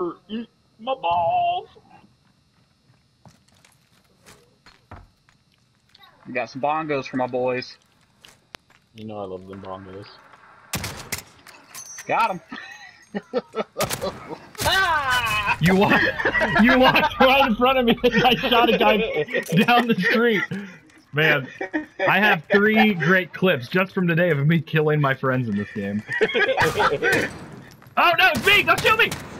Eat my balls. We got some bongos for my boys. You know I love them bongos. Got him. Ah! You walked right in front of me and I shot a guy down the street. Man, I have 3 great clips just from today of me killing my friends in this game. Oh no, it's me! Don't shoot me!